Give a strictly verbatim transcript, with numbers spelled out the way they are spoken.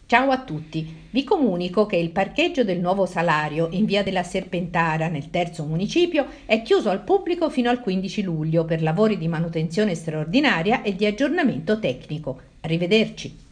Ciao a tutti, vi comunico che il parcheggio del nuovo Salario in via della Serpentara nel terzo municipio è chiuso al pubblico fino al quindici luglio per lavori di manutenzione straordinaria e di aggiornamento tecnico. Arrivederci.